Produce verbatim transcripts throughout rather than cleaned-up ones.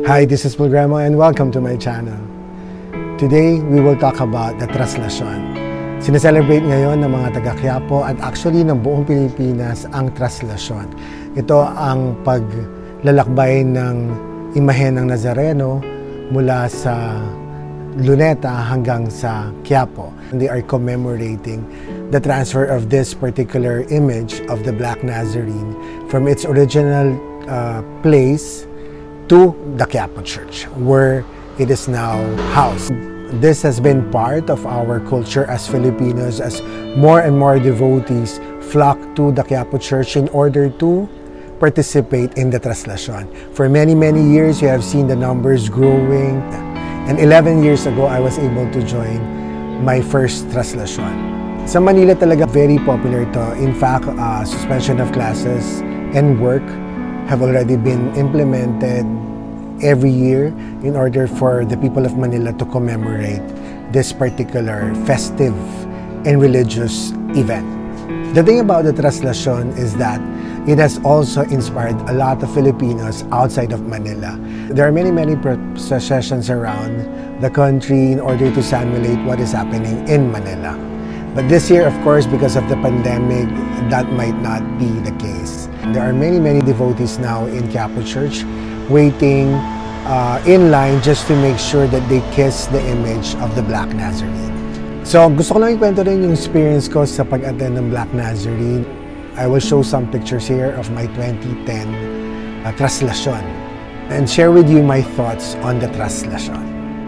Hi, this is Programo and welcome to my channel. Today, we will talk about the Traslasyon. Sineselebrate ngayon ng mga taga-Quiapo at actually ng buong Pilipinas ang Traslasyon. Ito ang paglalakbay ng imahe ng Nazareno mula sa Luneta hanggang sa Quiapo. They are commemorating the transfer of this particular image of the Black Nazarene from its original uh, place to the Quiapo Church, where it is now housed. This has been part of our culture as Filipinos, as more and more devotees flock to the Quiapo Church in order to participate in the Traslasyon. For many, many years, you have seen the numbers growing. And eleven years ago, I was able to join my first Traslasyon. Sa Manila talaga, very popular ito. In fact, uh, suspension of classes and work have already been implemented every year in order for the people of Manila to commemorate this particular festive and religious event. The thing about the Traslasyon is that it has also inspired a lot of Filipinos outside of Manila. There are many, many processions around the country in order to simulate what is happening in Manila. But this year, of course, because of the pandemic, that might not be the case. There are many, many devotees now in Quiapo Church waiting uh, in line just to make sure that they kiss the image of the Black Nazarene. So, gusto ko lang ikwento rin yung experience ko sa pag-attend ng Black Nazarene. I will show some pictures here of my twenty ten uh, Traslasyon and share with you my thoughts on the Traslasyon.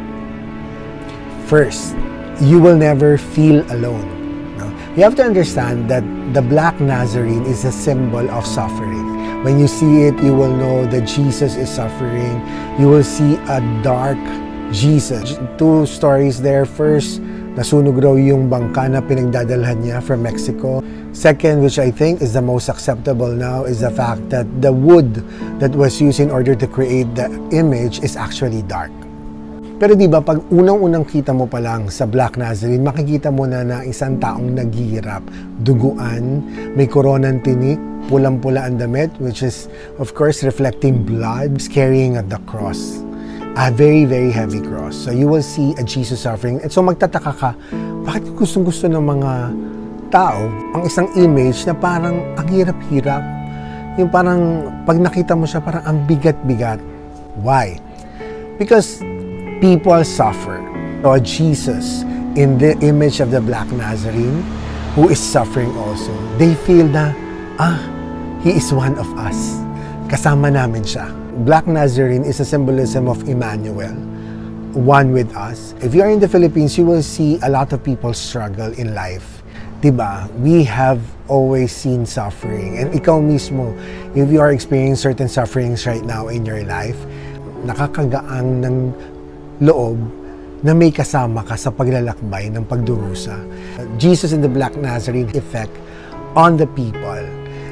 First, you will never feel alone. No? You have to understand that the Black Nazarene is a symbol of suffering. When you see it, you will know that Jesus is suffering. You will see a dark Jesus. Two stories there. First, nasunog raw yung bangka na pinagdadalhan niya from Mexico. Second, which I think is the most acceptable now, is the fact that the wood that was used in order to create the image is actually dark. Pero di ba, pag unang-unang kita mo pa lang sa Black Nazarene, makikita mo na na isang taong naghihirap, duguan, may koronang tinik, pulang-pula ang damit, which is, of course, reflecting blood, carrying at the cross. A very, very heavy cross. So you will see a Jesus suffering. And so magtataka ka, bakit gustong-gusto ng mga tao ang isang image na parang ang hirap-hirap? Yung parang pag nakita mo siya, parang ang bigat-bigat. Why? Because people suffer. So Jesus, in the image of the Black Nazarene, who is suffering also, they feel na, ah, he is one of us. Kasama namin siya. Black Nazarene is a symbolism of Emmanuel, one with us. If you are in the Philippines, you will see a lot of people struggle in life. Diba? We have always seen suffering. And ikaw mismo, if you are experiencing certain sufferings right now in your life, nakakagaang ng loob na may kasama ka sa paglalakbay ng pagdurusa. Jesus and the Black Nazarene effect on the people.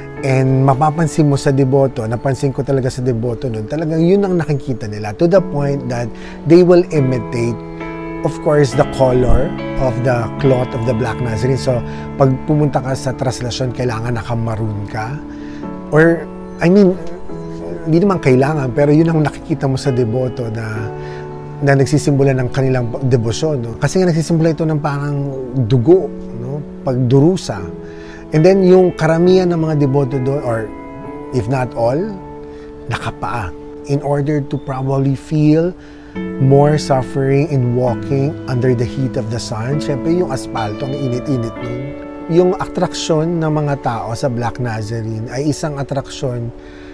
And mapapansin mo sa deboto, napansin ko talaga sa deboto nun, talagang yun ang nakikita nila to the point that they will imitate, of course, the color of the cloth of the Black Nazarene. So, pag pumunta ka sa Traslasyon, kailangan naka-maroon ka. Or, I mean, hindi naman kailangan, pero yun ang nakikita mo sa deboto na na nagsisimbula ng kanilang debosyon. No? Kasi nga nagsisimbula ito ng parang dugo, no? Pagdurusa. And then, yung karamihan ng mga deboto doon, or if not all, nakapaa. In order to probably feel more suffering in walking under the heat of the sun. Siyempre, yung asfalto, ang init-init nun. Yung atraksyon ng mga tao sa Black Nazarene ay isang atraksyon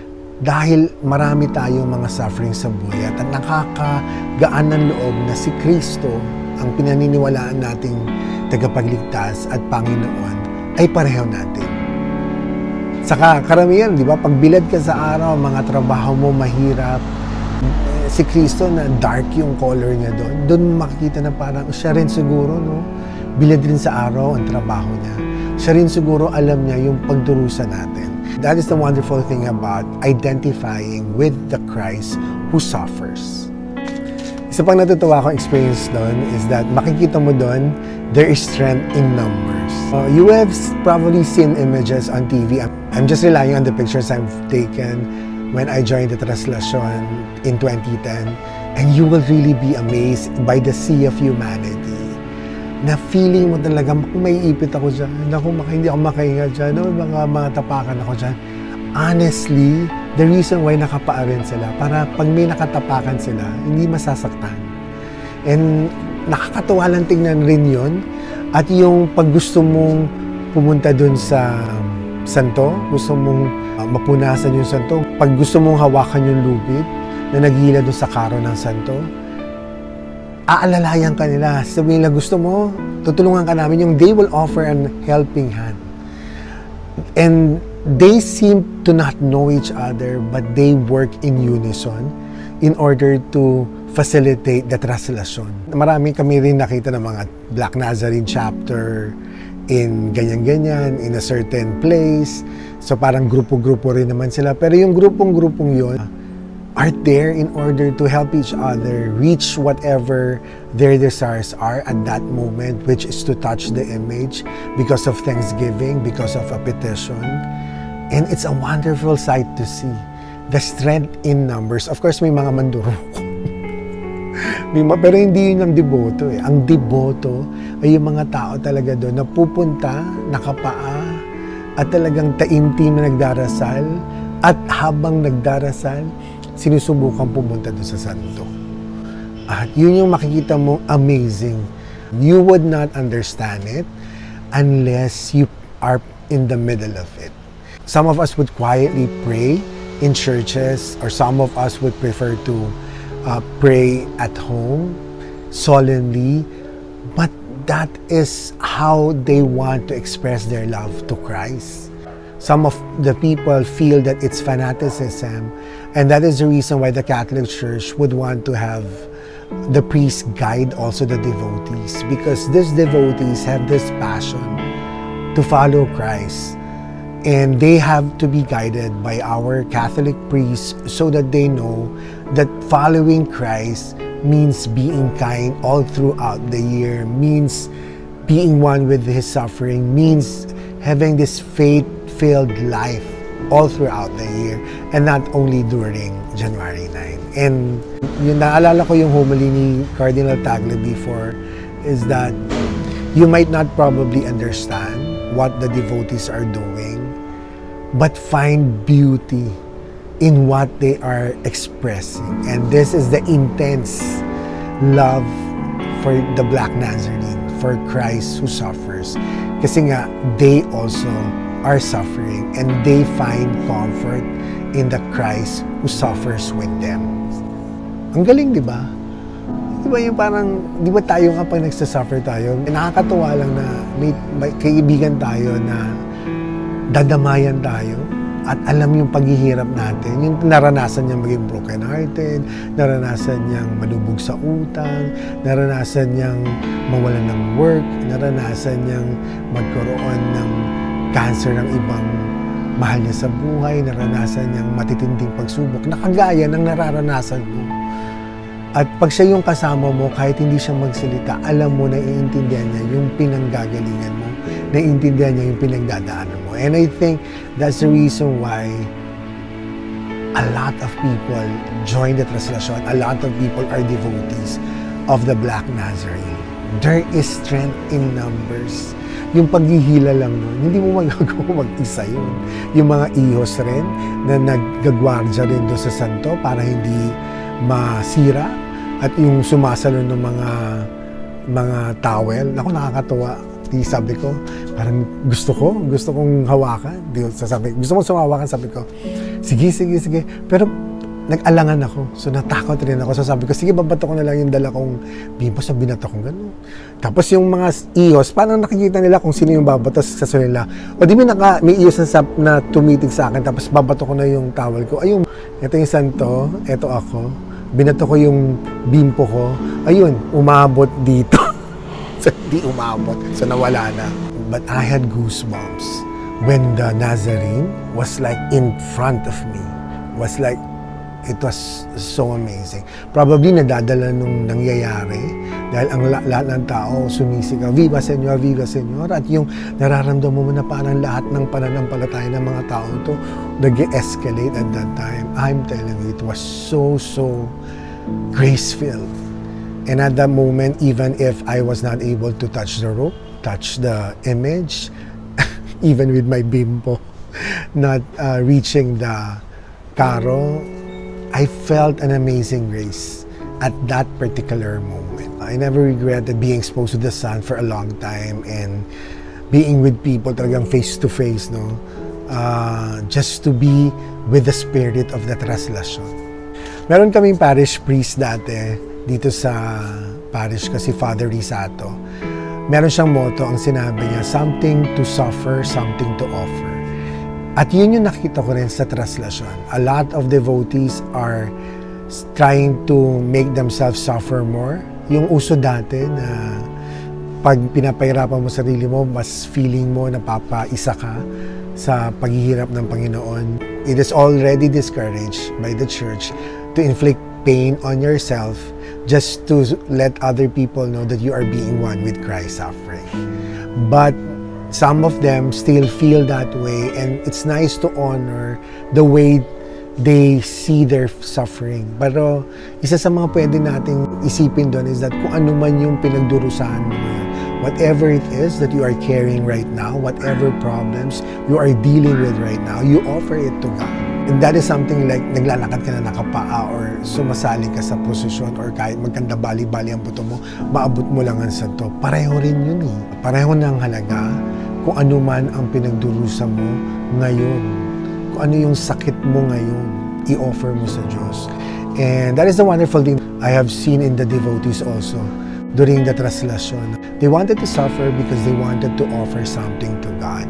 dahil marami tayong mga suffering sa buhay at nakakagaan ng loob na si Kristo, ang pinaniniwalaan nating tagapagligtas at Panginoon, ay pareho natin. Saka karamihan, di ba, pag bilad ka sa araw, mga trabaho mo mahirap, si Kristo na dark yung color niya doon, doon makikita na parang siya rin siguro, no? Bilad rin sa araw ang trabaho niya. Siya rin siguro alam niya yung pagdurusa natin. That is the wonderful thing about identifying with the Christ who suffers. Isa pang natutuwa akong experience doon is that makikita mo doon, there is strength in numbers. Uh, you have probably seen images on T V. I'm just relying on the pictures I've taken when I joined the Translacion in twenty ten, and you will really be amazed by the sea of humanity. Na feeling mo talaga, may ipit ako dyan, naku, hindi ako makahinga dyan, no, mga, mga tapakan ako dyan. Honestly, the reason why nakapaa rin sila, para pag may nakatapakan sila, hindi masasaktan. And nakakatuwa lang tingnan rin yun. At yung pag gusto mong pumunta dun sa santo, gusto mong uh, mapunasan yung santo, pag gusto mong hawakan yung lubid na nagila dun sa karo ng santo, aalalayan ka nila. Sabihin nila, gusto mo, tutulungan ka namin. Yung they will offer an helping hand. And they seem to not know each other, but they work in unison in order to facilitate the translation. Marami kami rin nakita ng mga Black Nazarene chapter in ganyan-ganyan, in a certain place. So parang grupo-grupo rin naman sila. Pero yung grupong-grupong yun are there in order to help each other reach whatever their desires are at that moment, which is to touch the image because of thanksgiving, because of a petition. And it's a wonderful sight to see. The strength in numbers. Of course, may mga manduroko. Pero hindi yun ang deboto eh. Ang deboto ay yung mga tao talaga doon na pupunta, nakapaa, at talagang taimtim na nagdarasal. At habang nagdarasal, sinusubukan pumunta doon sa santo. At yun yung makikita mo amazing. You would not understand it unless you are in the middle of it. Some of us would quietly pray in churches, or some of us would prefer to uh, pray at home, solemnly, but that is how they want to express their love to Christ. Some of the people feel that it's fanaticism, and that is the reason why the Catholic Church would want to have the priest guide also the devotees, because these devotees have this passion to follow Christ, and they have to be guided by our Catholic priests so that they know that following Christ means being kind all throughout the year, means being one with His suffering, means having this faith-filled life all throughout the year, and not only during January ninth. And yung naalala ko yung homily ni Cardinal Tagle before is that you might not probably understand what the devotees are doing, but find beauty in what they are expressing. And this is the intense love for the Black Nazarene, for Christ who suffers. Kasi nga, they also are suffering, and they find comfort in the Christ who suffers with them. Ang galing, di ba? Di ba yung parang, di ba tayo kapag nagsasuffer tayo, nakakatuwa lang na may, may kaibigan tayo na dadamayan tayo at alam yung paghihirap natin, yung naranasan niyang maging broken-hearted, naranasan niyang malubog sa utang, naranasan niyang mawalan ng work, naranasan niyang magkaroon ng cancer ng ibang mahal niya sa buhay, naranasan niyang matitinding pagsubok, nakagaya ng nararanasan mo. At pag siya yung kasama mo, kahit hindi siya magsalita, alam mo na iintindihan niya yung pinanggagalingan mo, naiintindihan niya yung pinagdadaanan mo. And I think that's the reason why a lot of people join the Translation, a lot of people are devotees of the Black Nazarene. There is strength in numbers. Yung paghihila lang nun, hindi mo magagawa mag-isa yun. Yung mga ihos rin na naggagwardya rin doon sa santo para hindi masira, at yung sumasalo ng mga mga towel. Ako, nakakatuwa. Di sabi ko, parang gusto ko, gusto kong hawakan. Di sasabi, gusto mong sumawakan, sabi ko, sige, sige, sige. Pero nag-alangan ako. So natakot rin ako. So sabi ko, sige, babato ko na lang yung dala kong bimbo. So binato ko gano'n. Tapos yung mga ihos, parang nakikita nila kung sino yung babato sa nila. O di may, naka, may ihos na, na tumitig sa akin. Tapos babato ko na yung towel ko. Ayun, ito yung santo, ito ako. Binato ko yung bimpo ko. Ayun, umabot dito. So hindi umabot. So nawala na. But I had goosebumps when the Nazarene was like in front of me. Was like, it was so amazing. Probably nadadala nung nangyayari dahil ang la lahat ng tao sumisigaw, Viva Señor, Viva Señor. At yung nararamdaman mo na parang lahat ng pananampalataya ng mga tao to nag-escalate at that time. I'm telling you, it was so, so grace-filled. And at that moment, even if I was not able to touch the rope, touch the image, even with my bimbo, not uh, reaching the carro, I felt an amazing grace at that particular moment. I never regretted being exposed to the sun for a long time and being with people talagang face to face, no? Uh, just to be with the spirit of the traslasyon. Meron kaming parish priest dati dito sa parish ko, si Father Risato. Meron siyang motto, ang sinabi niya, something to suffer, something to offer. At yun yung nakita ko rin sa traslasyon. A lot of devotees are trying to make themselves suffer more. Yung uso dati na pag pinapahirapan mo sarili mo, mas feeling mo napapaisa ka sa paghihirap ng Panginoon. It is already discouraged by the church to inflict pain on yourself just to let other people know that you are being one with Christ's suffering. But some of them still feel that way, and it's nice to honor the way they see their suffering. Pero isa sa mga pwede nating isipin doon is that kung ano man yung pinagdurusahan mo, whatever it is that you are carrying right now, whatever problems you are dealing with right now, you offer it to God. And that is something like naglalakad ka na nakapaa or sumasali ka sa posisyon or kahit magkanda bali-bali ang buto mo, maabot mo lang ang santo. Pareho rin yun eh. Pareho ng halaga kung ano man ang pinagdurusa mo ngayon. Kung ano yung sakit mo ngayon, i-offer mo sa Diyos. And that is the wonderful thing I have seen in the devotees also during the traslasyon. They wanted to suffer because they wanted to offer something to God.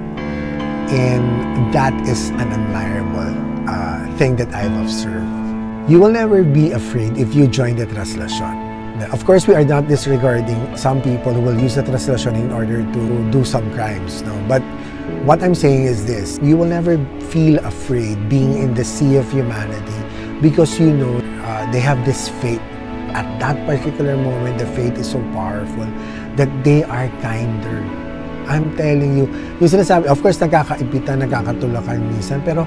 And that is an admirable uh, thing that I've observed. You will never be afraid if you join the traslasyon. Of course, we are not disregarding some people who will use the traslasyon in order to do some crimes. No? But what I'm saying is this, you will never feel afraid being in the sea of humanity because you know uh, they have this faith. At that particular moment, the faith is so powerful that they are kinder. I'm telling you, yung sinasabi, of course, nagkakaipitan, nagkakatulakan minsan, pero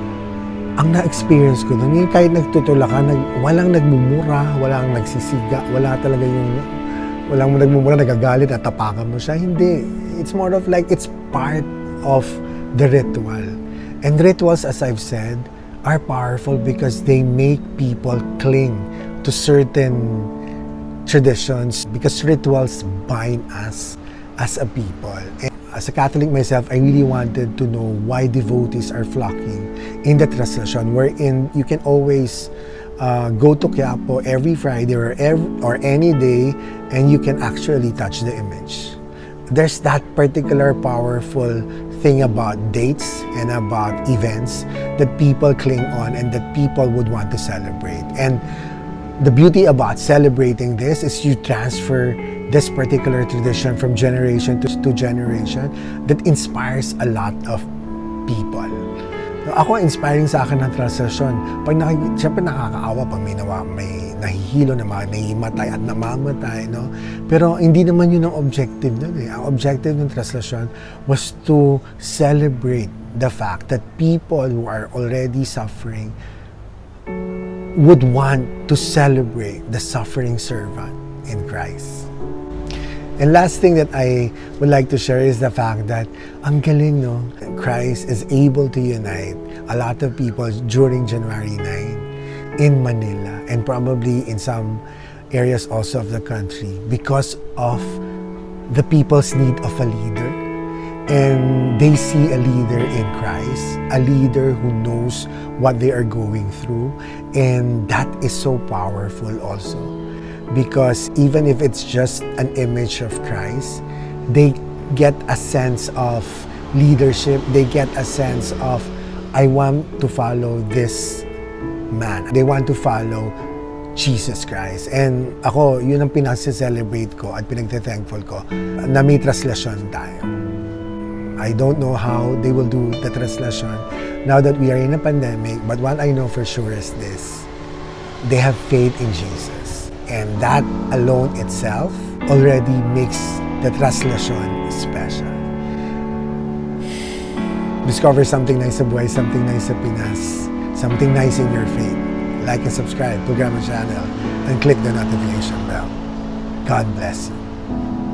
ang na-experience ko doon, yung kahit nagtutulakan, nag, walang nagmumura, walang nagsisiga, wala talaga yung, walang nagmumura, nagagalit, at tapakan mo siya. Hindi. It's more of like, it's part of the ritual. And rituals, as I've said, are powerful because they make people cling to certain traditions because rituals bind us as a people. And as a Catholic myself, I really wanted to know why devotees are flocking in the traslasyon, wherein you can always uh, go to Quiapo every Friday or, every, or any day and you can actually touch the image. There's that particular powerful thing about dates and about events that people cling on and that people would want to celebrate. And the beauty about celebrating this is you transfer this particular tradition from generation to, to generation that inspires a lot of people. Ako, inspiring sa akin ng traslasyon. Pag nakikita, siyempre nakakaawa pag may, nawa, may nahihilo na mga nahimatay at namamatay, no? Pero hindi naman yun ang objective nun eh. Ang objective ng traslasyon was to celebrate the fact that people who are already suffering would want to celebrate the suffering servant in Christ. And last thing that I would like to share is the fact that ang galing, no? Christ is able to unite a lot of people during January ninth in Manila and probably in some areas also of the country because of the people's need of a leader. And they see a leader in Christ, a leader who knows what they are going through. And that is so powerful also. Because even if it's just an image of Christ, they get a sense of leadership. They get a sense of, I want to follow this man. They want to follow Jesus Christ. And ako, yun ang pinag-celebrate ko at pinag-thankful ko na may traslasyon tayo. I don't know how they will do the traslasyon now that we are in a pandemic, but what I know for sure is this. They have faith in Jesus. And that alone itself already makes the traslasyon special. discover something nice sa buhay, something nice sa Pinas, something nice in your faith, like and subscribe to Grandma Channel and click the notification bell. God bless you.